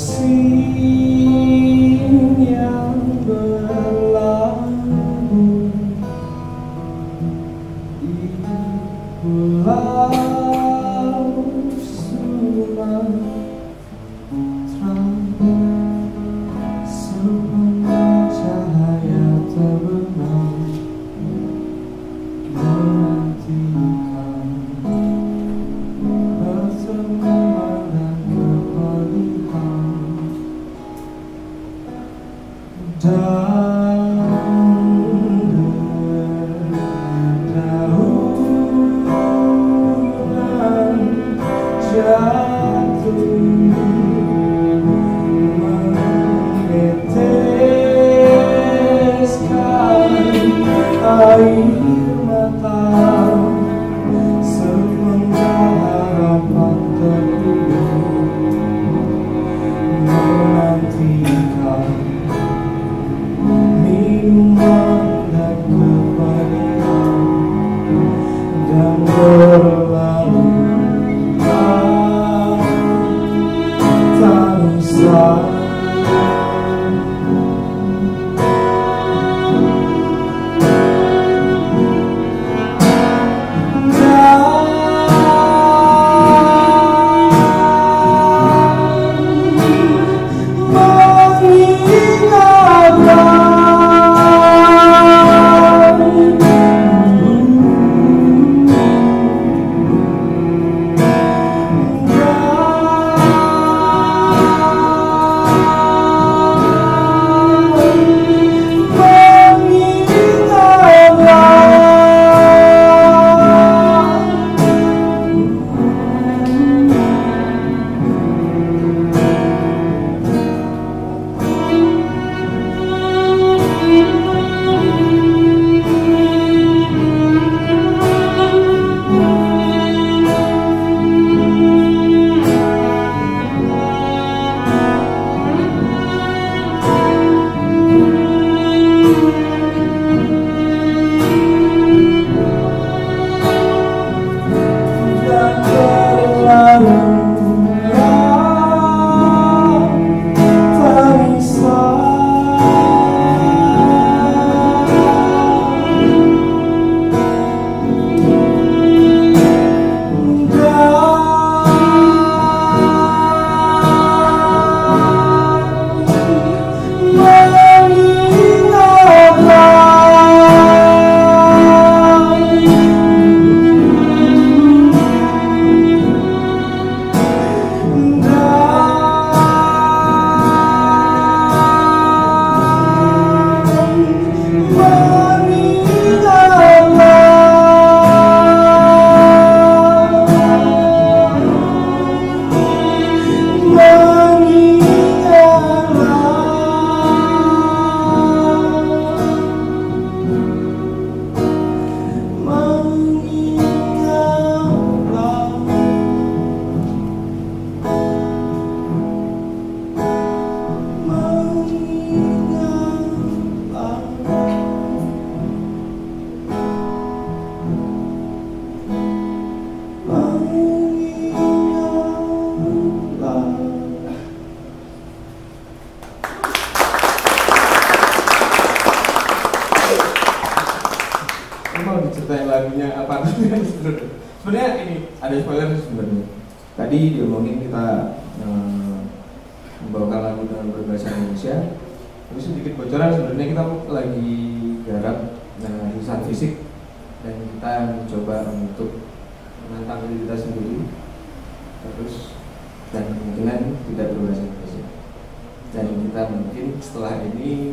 asing yang berlabuh di pulau Sumatera, sepanjang cahaya terbenam menantikan pertemuan dan kepedihan. Dan dedaunan jatuh meneteskan air mata semenjak harapan terkubur menantikan minuman dan kepedihan dan berlalu tangisan. Mau diceritain lagunya apa? Sebenarnya ini ada spoiler sebenarnya. Tadi diomongin kita membawakan lagu dengan berbahasa Indonesia. Terus sedikit bocoran sebenarnya kita lagi garap tulisan fisik dan kita mencoba untuk menantang diri kita sendiri. Terus dan kemungkinan tidak berbahasa Indonesia. Dan kita mungkin setelah ini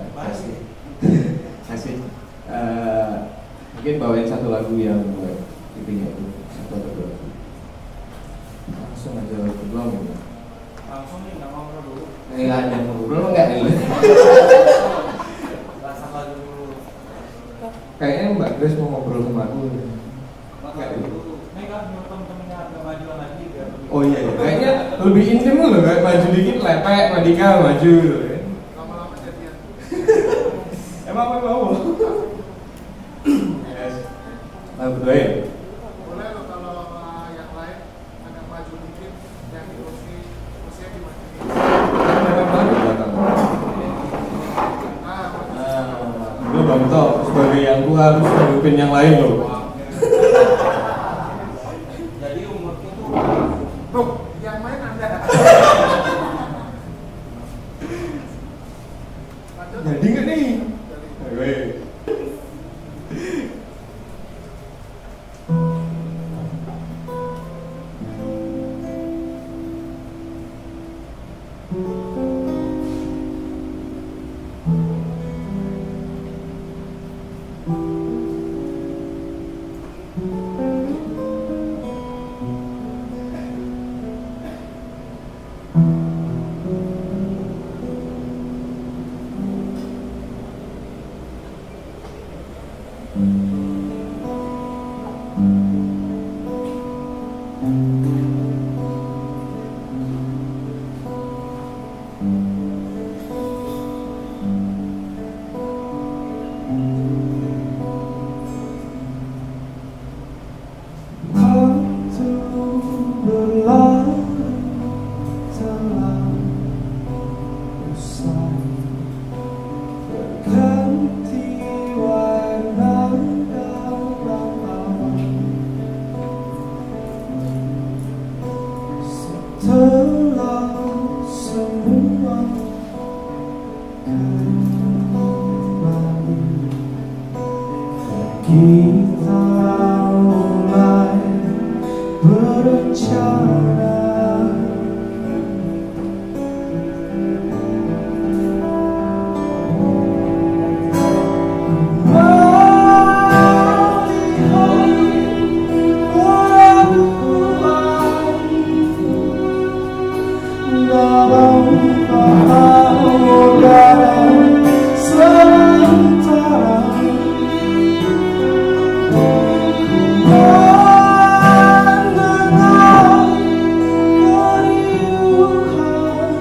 kasih mungkin bawain satu lagu yang buat intinya itu satu atau dua lagu. Langsung aja lagu belum ya? Langsung nih, nggak ngobrol dulu. Ada ngobrol nggak nih? Langsung lagu dulu. Kayaknya Mbak Grace mau ngobrol sama aku. Nggak dulu. Ini kan temen-temennya agak majuan lagi biar. Oh iya, kayaknya lebih intim loh, kayak maju dikit lepek, Madika maju. Lama-lama jadian. Emang apa mau? Lagu kedua ya? Boleh loh kalau yang lain agak maju dikit, yang di kursi gimana? Bang Tok, sebagai yang tua harus memimpin yang lain loh. Jadi umurku tuh yang main Anda. Jadi nggak nih? Ayo. Waktu berlalu telah usai, berganti warna dalam awan. Setelah semua kembali, kita mulai berencana. Dalam udara sementara, mendengar keriuhan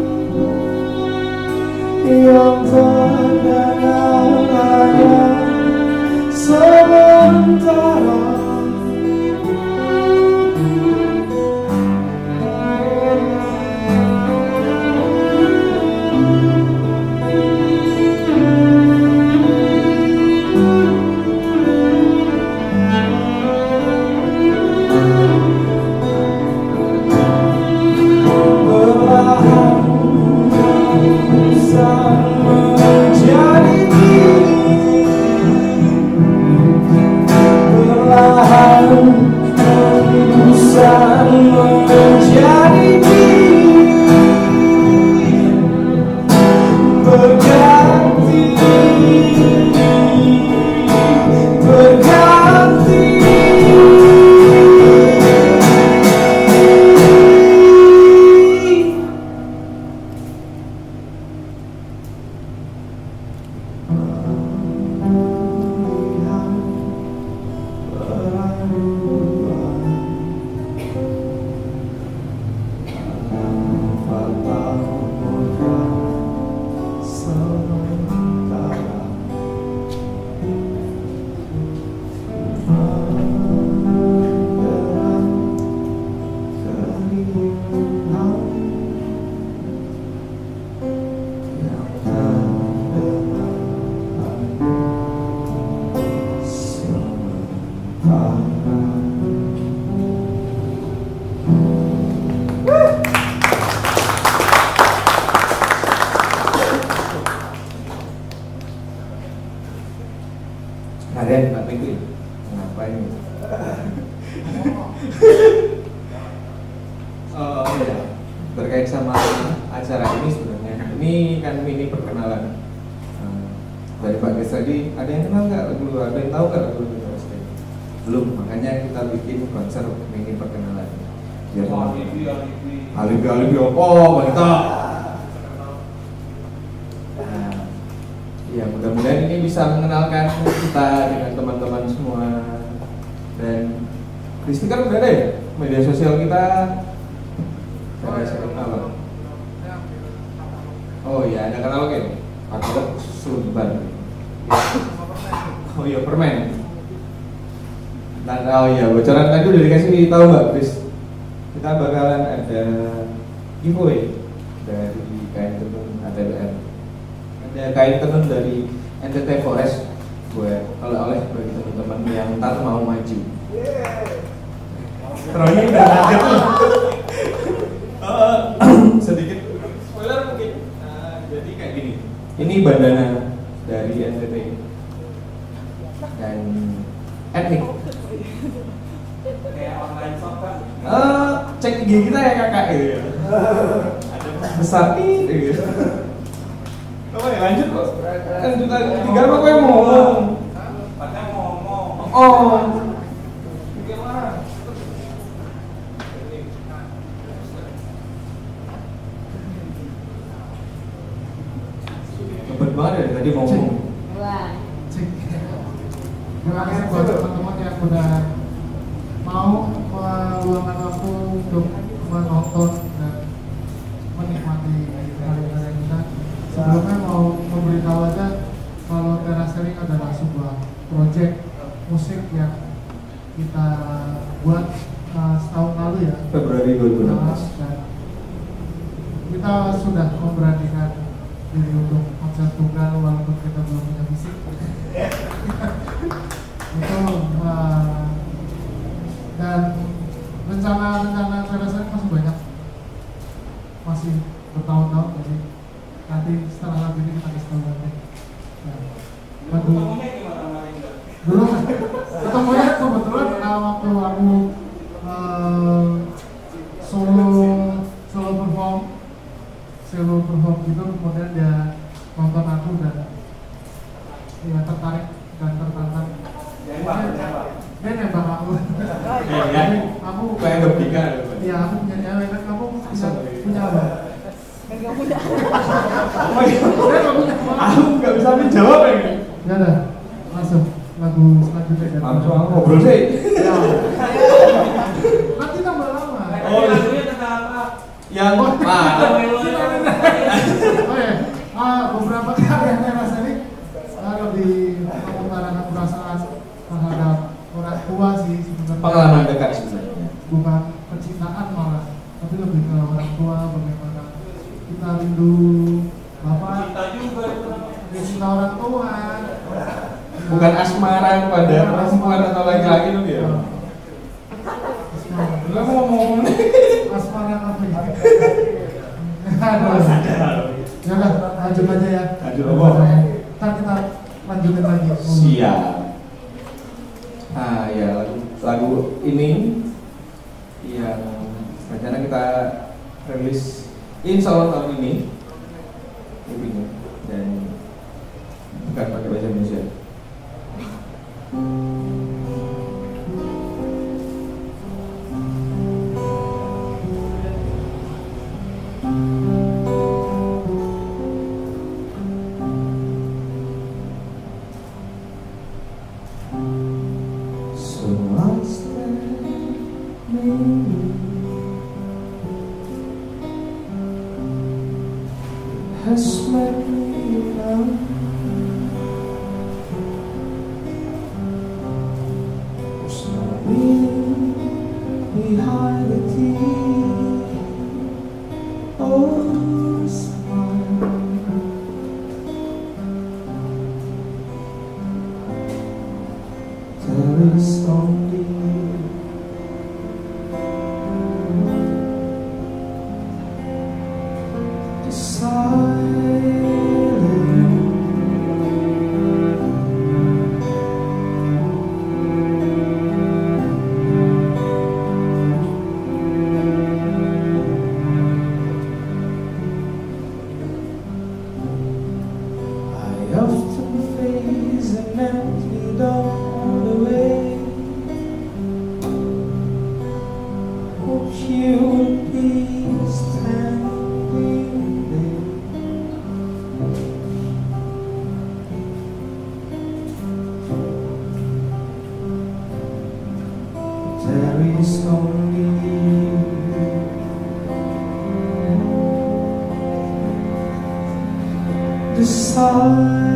yang terdengar hanya sementara. Kalian nggak pikir ngapain? Oh ya, terkait sama acara ini sebenarnya ini kan mini perkenalan dari Pak Ges tadi. Ada yang kenal nggak lagu? Ada yang tahu nggak lagu Ges? Belum, makanya kita bikin konser mini perkenalan. Biar alibi wanita. Ya mudah-mudahan ini bisa mengenalkan kita dengan teman-teman semua. Dan Kristi kan udah ada ya media sosial kita. Apa? Oh iya, ada katalog ya? Katalog Sumbar. Oh iya, permen. Dan oh iya, bocoran tadi udah dikasih tahu nggak, Chris? Kita bakalan ada giveaway dari kain tenun ATBR. Ada kain tenun dari NTT Forest buat oleh-oleh bagi teman-teman yang ntar mau maju. Terus udah kaget tuh. Sedikit spoiler mungkin. Jadi kayak gini. Ini bandana dari NTT dan etnik. Kayak online shop kan. Cek IG kita ya kakak gitu ya. Ada besar nih gitu. Coba ya lanjut kok. Lanjut lagi. Tiga apa gue mau ngomong? Padahal mau ngomong. Oh. Gimana? Cepet banget ya tadi mau ngomong. Wah. Cek. Terima kasih buat teman-teman yang udah mau meluangkan waktu untuk menonton dan menikmati karya-karya kita. Sebelumnya mau memberitahu aja kalau Terasering adalah sebuah proyek musik yang kita buat setahun lalu ya, Februari 2016. dan kita sudah memberanikan diri untuk konser tunggal walaupun kita belum punya fisik. Itu dan rencana Terasering masih banyak, masih bertahun-tahun, jadi nanti setelah lagu ini kita kasih tahu nanti. Nah, lagu Ketemunya gimana kemarin enggak? dulu ketemunya kebetulan waktu aku solo perform gitu, kemudian dia nonton aku dan ya tertarik dan tertantang. Dia nembak aku. Jadi aku Kayak ngebika. iya, aku punya cewek, kan kamu punya apa? Dia nggak punya. Aku nggak bisa menjawab ini. Ya udah, langsung lagu selanjutnya dari Langsung aku ngobrol sih. Ya. Nanti tambah lama. Oh, iya. Lagunya tentang apa? Yang Oh ya, beberapa karya Terasering lebih mengutarakan perasaan terhadap orang tua sih sebenarnya. pengalaman dekat sebenarnya. Bukan percintaan malah, tapi lebih ke orang tua, bagaimana kita rindu bapak, Cinta juga itu namanya. cinta orang tua. Bukan asmara pada perempuan atau laki-laki tuh ya. Asmara. Lu mau ngomong Asmara apa ya? Aduh. Ya udah, lanjut aja ya. Lanjut apa? Ntar kita lanjutin lagi. siap. Ah ya, lagu ini yang rencana kita rilis insya Allah tahun ini, dan bukan pakai bahasa Indonesia. So what's that maybe has made me love. There's no meaning behind the teeth. Oh, smile. There is only the silence. I often face an empty doorway. Hope you would be standing there. There is only the silence.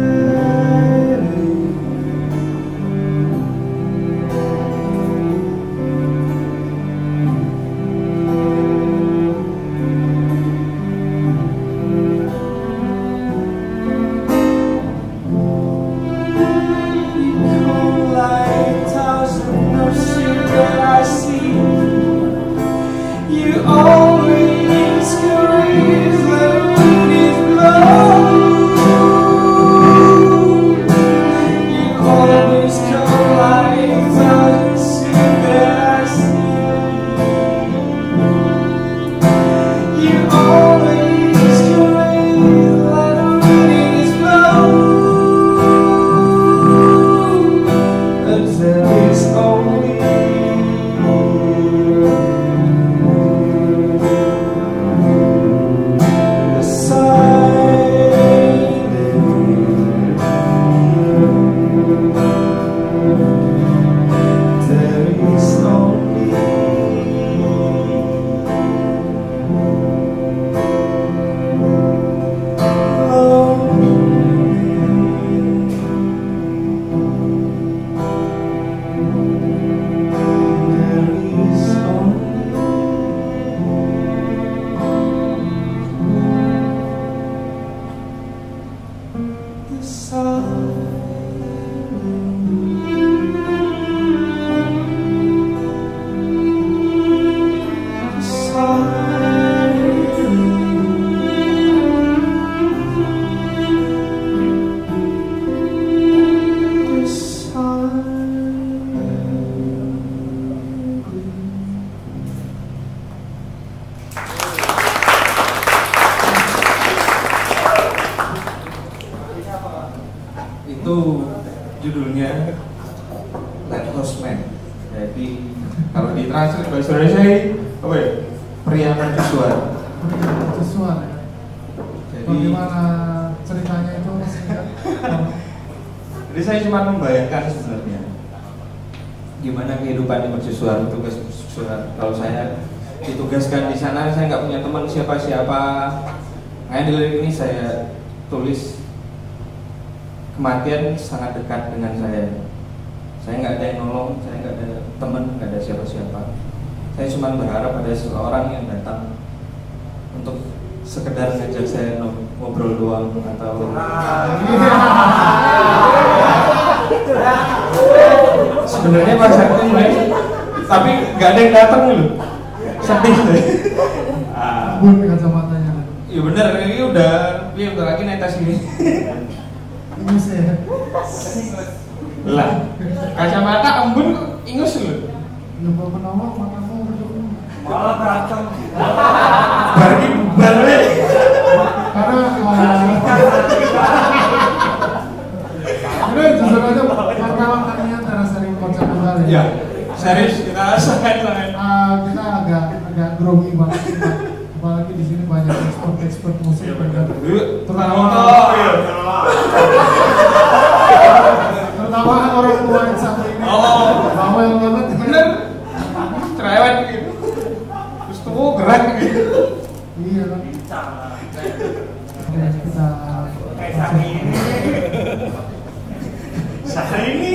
itu judulnya Lighthouse Man. Jadi kalau ditranslate ke bahasa Indonesia apa ya? Pria mercusuar. Pria mercusuar ya. Jadi Bagaimana ceritanya itu Mas? Jadi saya cuma membayangkan sebenarnya gimana kehidupan mercusuar, tugas mercusuar. Kalau saya ditugaskan di sana, saya nggak punya teman siapa-siapa. Makanya di lirik ini saya tulis kematian sangat dekat dengan saya. Saya nggak ada yang nolong, saya nggak ada teman, nggak ada siapa-siapa. Saya cuma berharap ada seseorang yang datang untuk sekedar ngajak saya ngobrol doang atau sebenarnya bahasa itu tapi nggak ada yang datang loh, sedih deh. Bun kacamatanya. Iya bener, ini udah lagi netes ini. Ingus ya. Lah, kacamata embun kok ingus loh. Ya bawa penawar matamu berdua. Malah berantem. Berarti balik. Karena ini jujur aja pertama kalinya antara sering konsep tunggal Ya, serius kita sangat. Kita agak grogi banget kita. Apalagi di sini banyak expert musik terutama kan orang tua yang satu ini. Bawel banget. Bener. Cerewet gitu. Terus tuh gerak gitu. Iya kan. Kita Kayak Syahrini. Syahrini.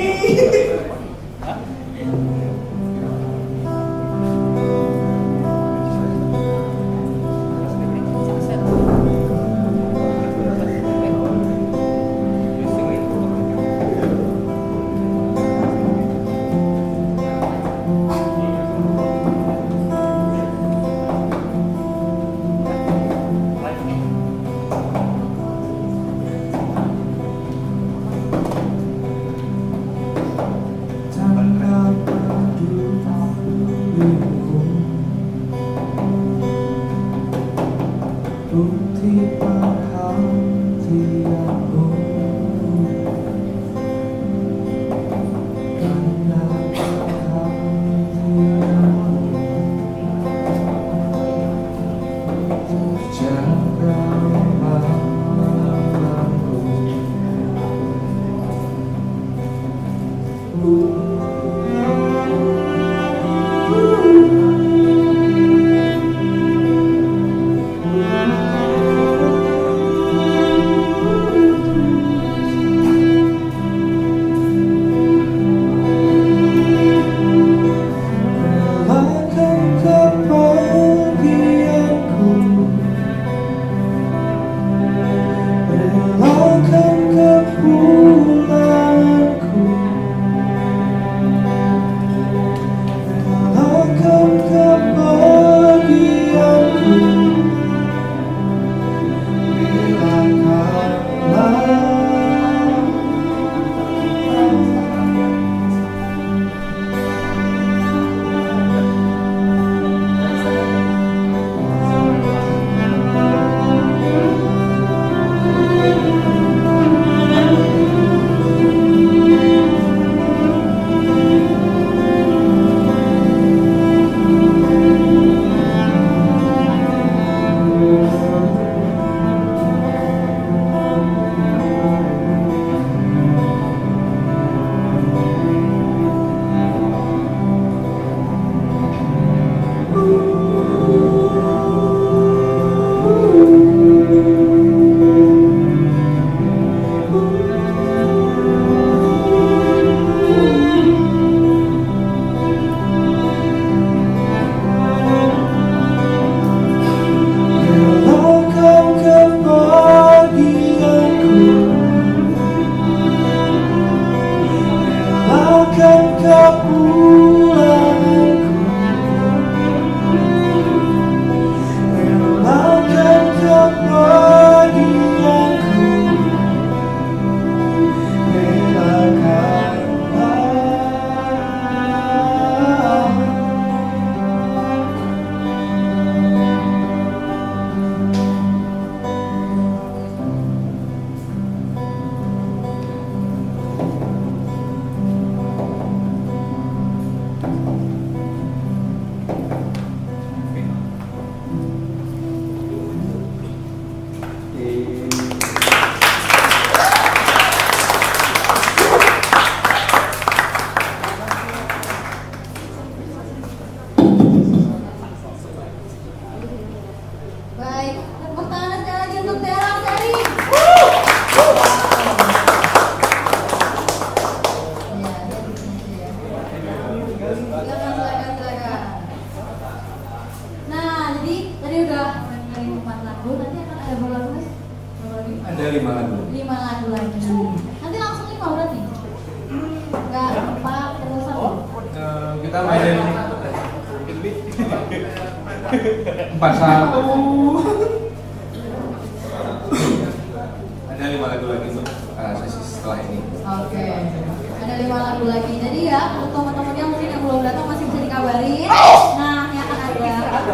5 lagu. 5 lagu lagi. Nanti langsung 5 berarti? Enggak, 4 terus apa? Kita mainin 41. Ada 5 lagu lagi untuk sesi setelah ini. Oke. Ada 5 lagu lagi. Jadi ya, untuk teman-teman yang mungkin yang belum datang masih bisa dikabarin. Nah, ini akan ada.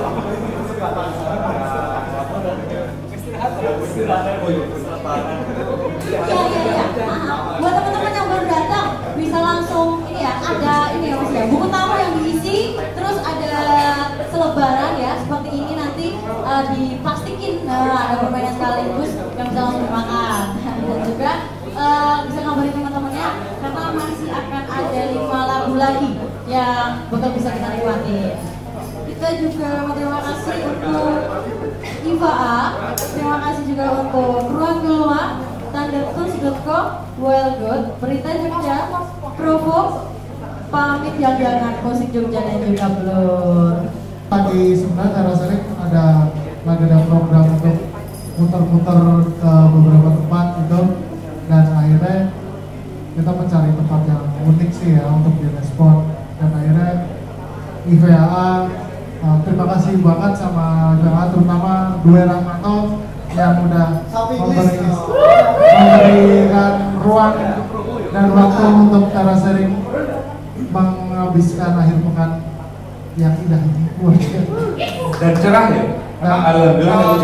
Iya. Buat teman-teman yang baru datang bisa langsung ini ya, ada ini ya Mas ya, buku tamu yang diisi, terus ada selebaran ya seperti ini nanti diplastikin, ada permainan sekaligus yang bisa langsung dimakan dan juga bisa ngabarin teman-temannya karena masih akan ada 5 lagu lagi yang bakal bisa kita nikmati. Kita juga mau terima kasih untuk IVA, terima kasih juga untuk Ruang Gelua, Thundertools.co, Well Good, Berita Jogja, Provo, pamit jangan Musik Jogja dan juga Blur. Pagi sebenarnya Terasering lagi ada program untuk muter-muter ke beberapa tempat gitu, dan akhirnya kita mencari tempat yang unik sih ya untuk direspon, dan akhirnya IVA terima kasih banget sama IVA, terutama Due Rahmanto yang udah memberikan ruang dan waktu untuk Terasering menghabiskan akhir pekan yang indah ini. Dan cerah ya? Alhamdulillah.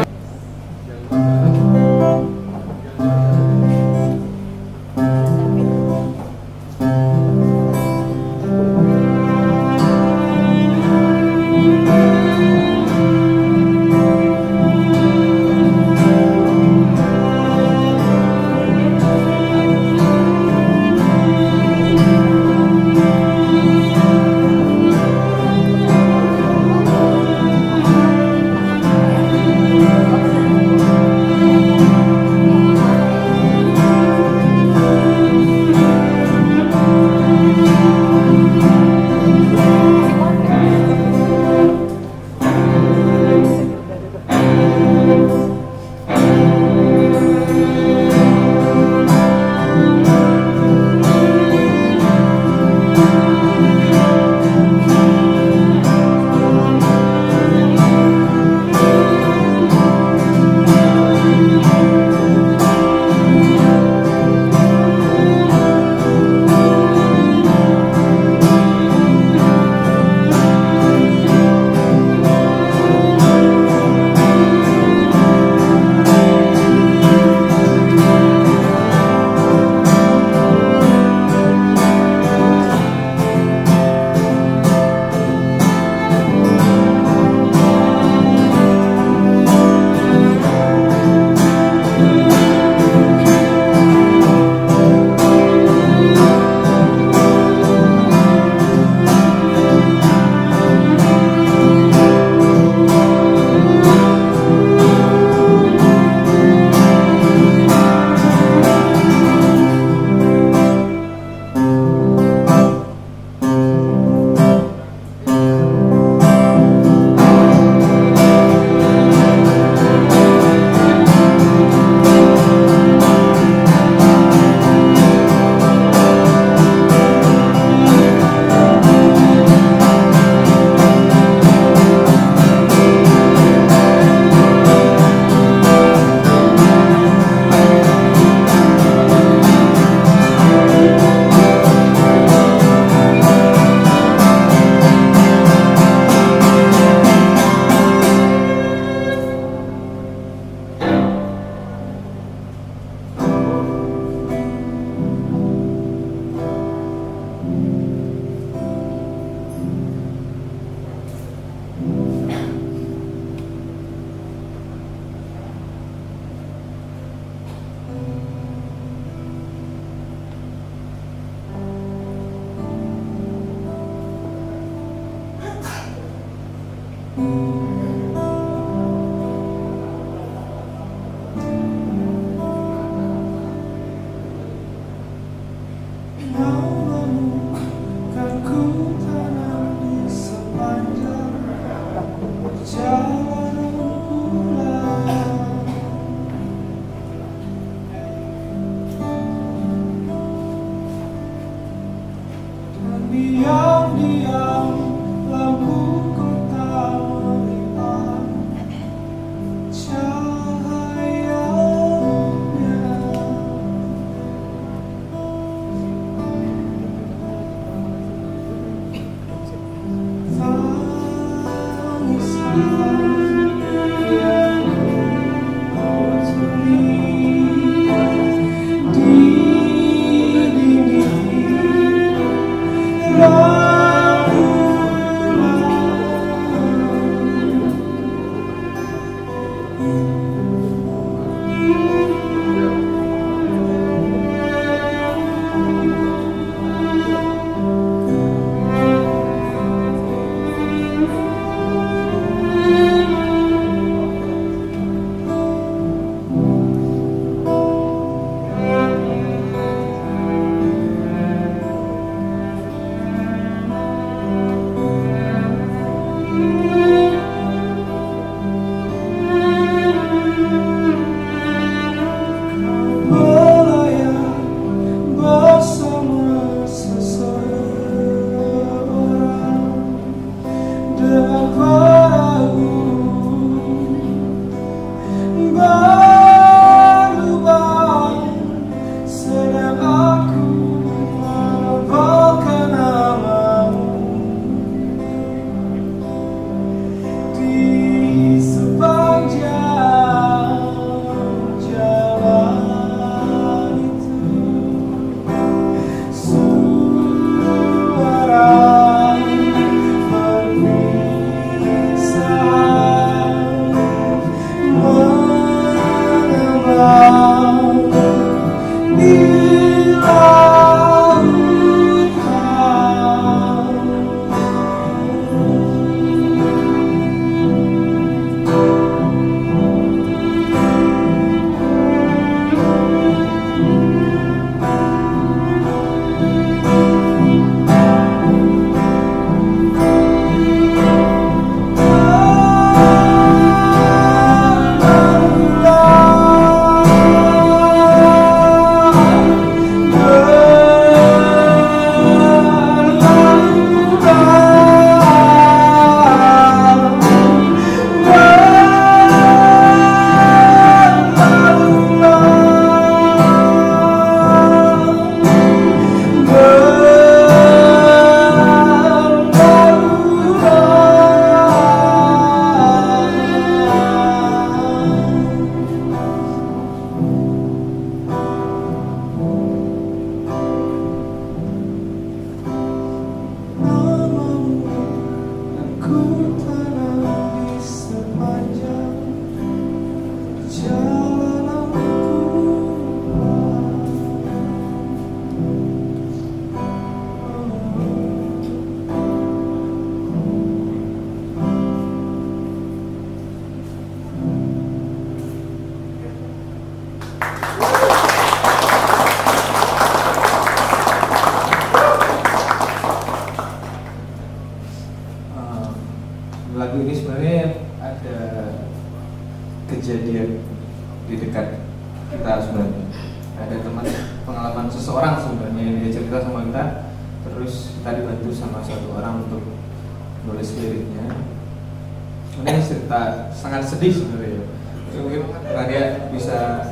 Lagu ini sebenarnya ada kejadian di dekat kita sebenarnya. Ada teman pengalaman seseorang sebenarnya yang dia cerita sama kita, terus kita dibantu sama satu orang untuk nulis liriknya. Ini cerita sangat sedih sebenarnya. Mungkin Nadia bisa.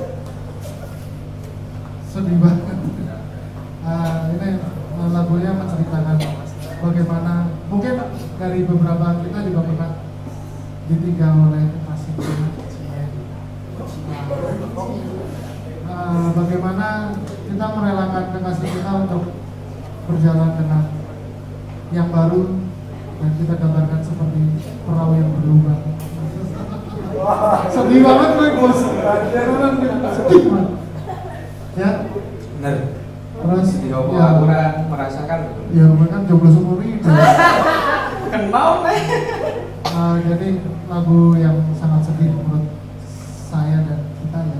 Sedih banget. Ini lagunya menceritakan bagaimana mungkin dari beberapa kita juga pernah ditinggal oleh kekasih kita. Bagaimana kita merelakan kekasih kita untuk berjalan dengan yang baru, dan kita gambarkan seperti perahu yang berlubang. Sedih banget gue bos. Sedih banget. Ya. Benar. Terus ya, ya, merasakan. Ya gue kan jomblo seumur hidup. Kenal nih. Jadi lagu yang sangat sedih menurut saya dan kita ya.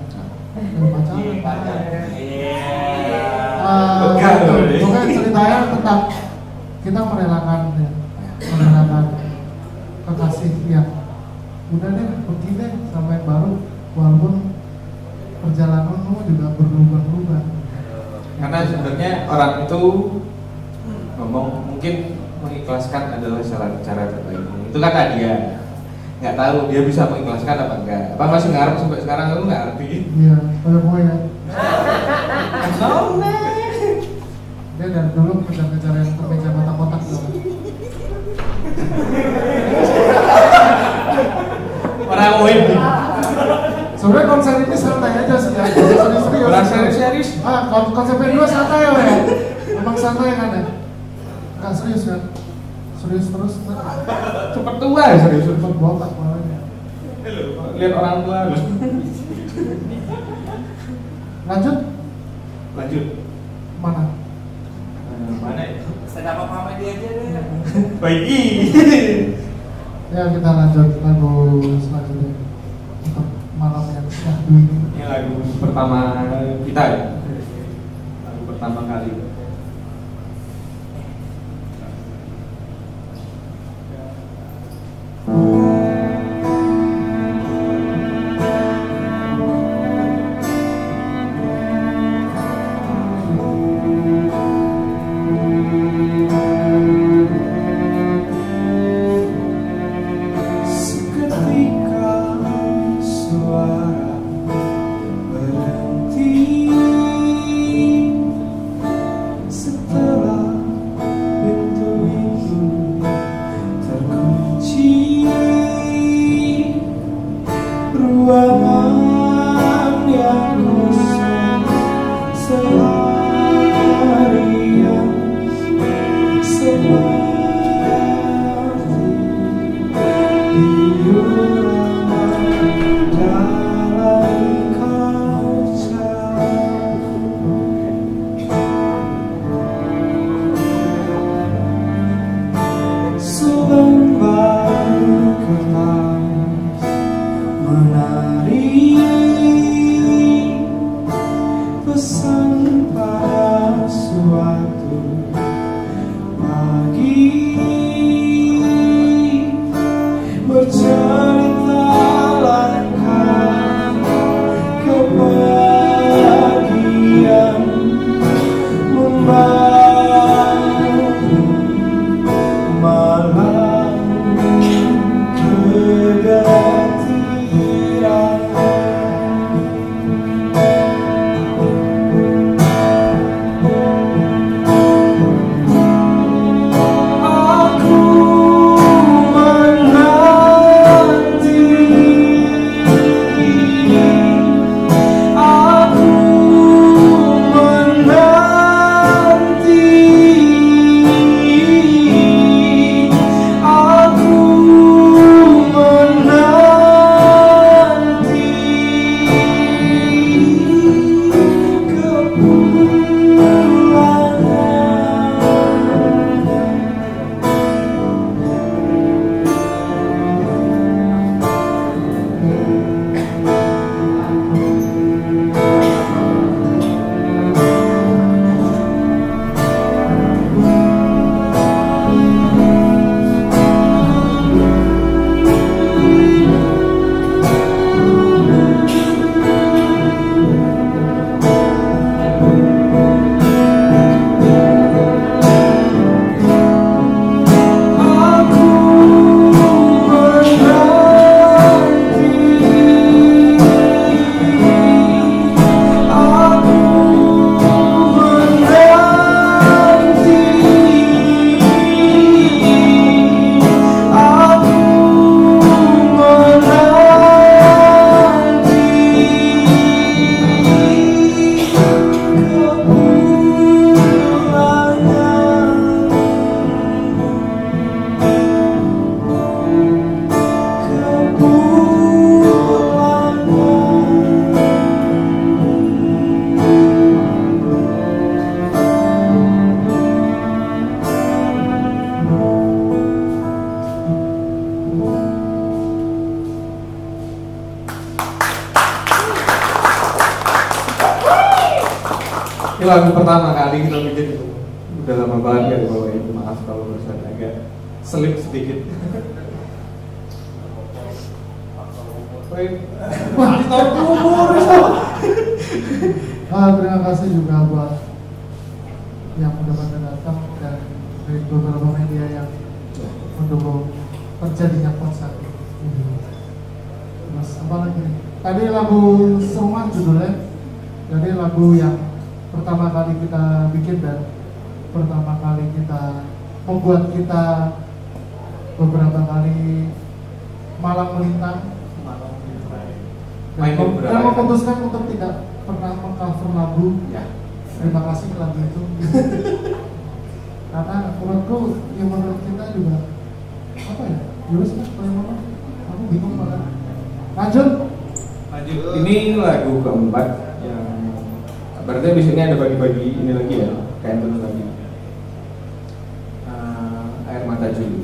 Bukan ceritanya tentang kita merelakan kekasih yang udah deh pergi deh sama yang baru, walaupun perjalananmu juga berubah-ubah. Karena sebenarnya orang itu ngomong mungkin mengikhlaskan adalah salah cara terbaik. Itu kata dia. Nggak tahu dia bisa mengikhlaskan apa enggak. Apa masih ngarep sampai sekarang aku nggak ngerti. Iya, kalau gue ya. Tahu nih. Dia dari dulu kejar-kejar yang kemeja kotak-kotak gitu. Orang win. Sebenarnya konser ini santai aja sih, serius-serius. Orang serius-serius. Konsepnya dua santai ya. Memang santai kan ya. Nggak serius kan? Serius terus. Cepet tua ya serius. Cepet botak malahnya. Lihat orang tua. Lanjut. Lanjut. Mana? Mana ya? Sedap apa dia aja deh. Baiki. Ya kita lanjut lagu selanjutnya untuk malam yang syahdu ini. Ini lagu pertama kita ya. Lagu pertama kali. Suara berhenti Itu lagu pertama kali kita bikin itu. Udah lama banget gak dibawain. Maaf kalau barusan agak selip sedikit. Terima kasih juga buat yang udah pada datang dan dari beberapa media yang mendukung terjadinya konser ini. Terus apa lagi nih? Tadi lagu Semua judulnya. Jadi lagu yang pertama kali kita bikin dan pertama kali kita membuat kita beberapa kali malam melintang dan memutuskan untuk tidak pernah mengcover lagu. Ya. Terima kasih lagu itu. Karena menurutku, yang menurut kita juga apa ya? Yus kan, bagaimana? Aku bingung banget. Lanjut. Ini lagu keempat yang berarti di sini ada bagi-bagi ini lagi ya, kayak terus lagi. Air Mata Juli.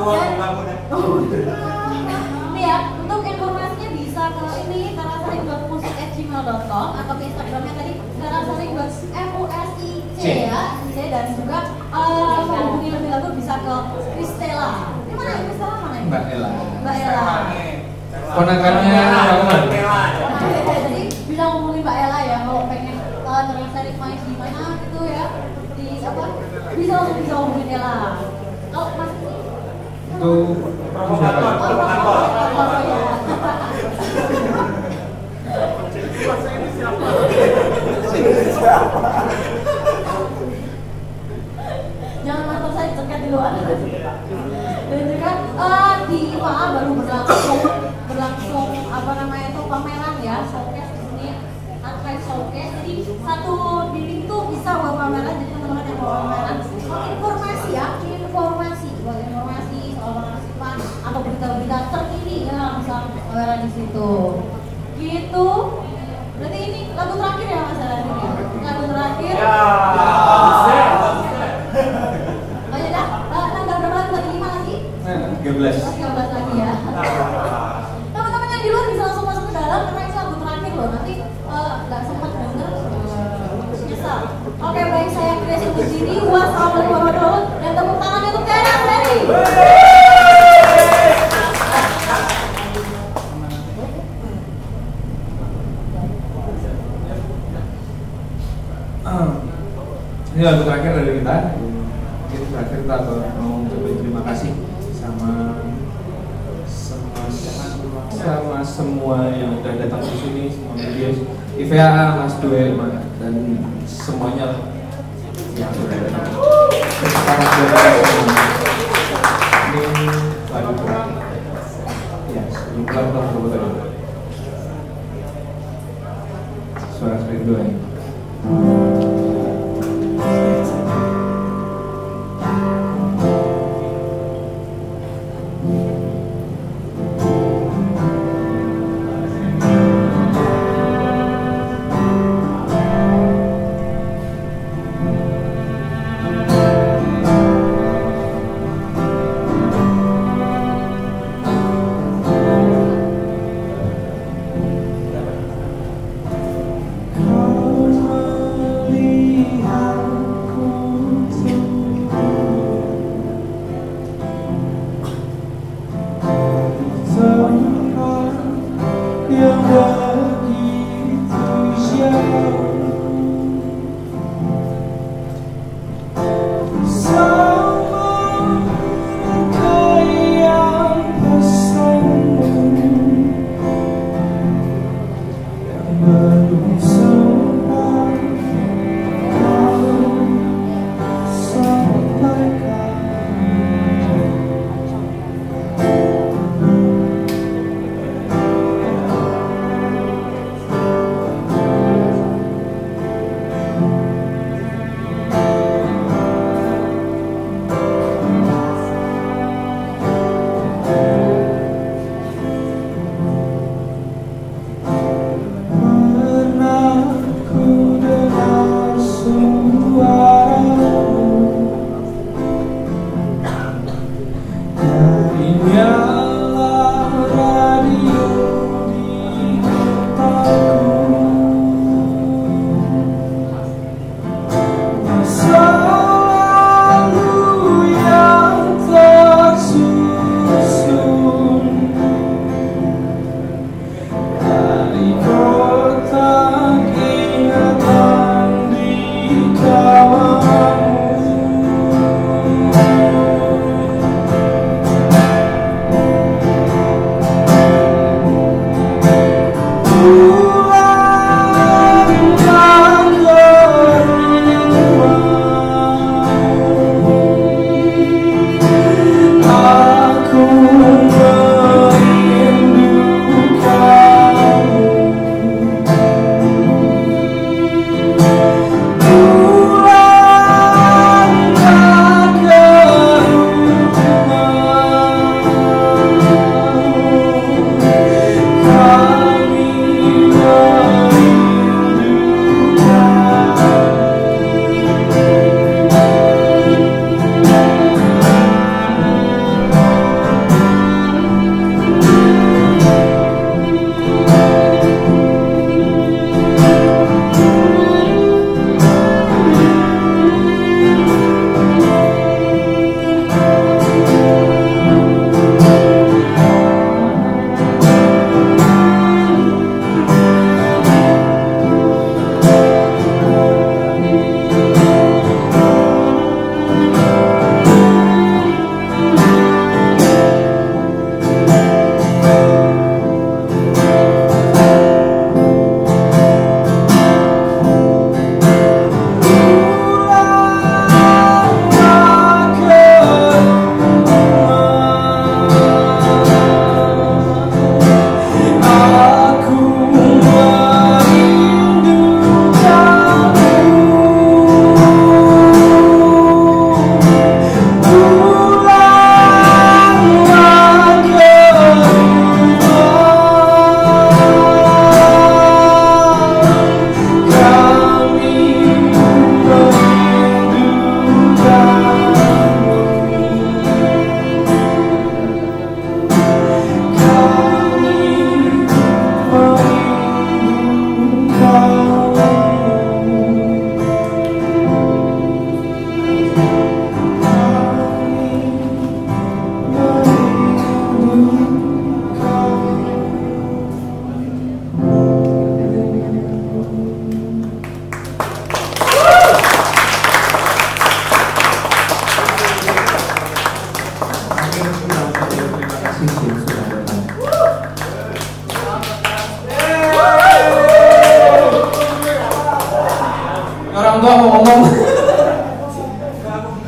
Nih ya, untuk informasinya bisa ke ini tarasaring.musik@gmail.com atau ke Instagramnya tadi tarasaring.music ya, dan juga menghubungi lebih lanjut bisa ke Kristela. Ini mana ya Kristela mana ya? Mbak Ella. Mbak Ella. Ponakannya Rahman. Jadi bisa ngomongin Mbak Ella ya kalau pengen Tarasaring main di mana gitu ya, di apa? Bisa ngomongin Ella. Kalau Mas Itu siapa? Jangan nonton saya cekat di luar. Dan juga di IFA baru berlangsung apa namanya itu pameran ya, showcase di sini, archive showcase. Jadi satu dinding itu bisa buat pameran, jadi teman-teman yang mau pameran informasi ya, informasi soal pengarsipan atau berita-berita terkini ya bisa pameran di situ. Gitu. Berarti ini lagu terakhir ya Mas Aladin ya? Lagu terakhir. Oh ya dah, tanggal berapa lagi? Berarti 5 lagi? 13. 13 lagi ya. Teman-teman yang di luar bisa langsung masuk ke dalam karena itu lagu terakhir loh. Nanti nggak sempat denger, nyesal. Oke baik, saya Grace untuk diri. Wassalamualaikum warahmatullahi wabarakatuh. Dan tepuk tangannya untuk Teras Ferry. Ini lagu terakhir dari kita. Ini terakhir kita mau coba terima kasih sama semua yang udah datang di sini, semua media, IVA, Mas Dwe, dan semuanya yang sudah datang. Ini lagu terakhir. Ya, sebelum pulang kita coba dulu. Suara seperti dua ini.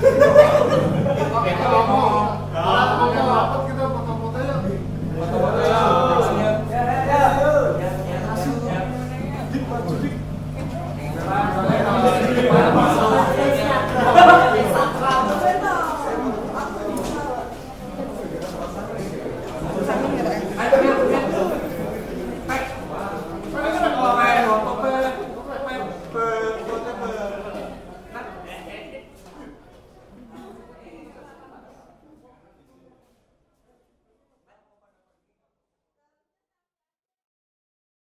Kita ngomong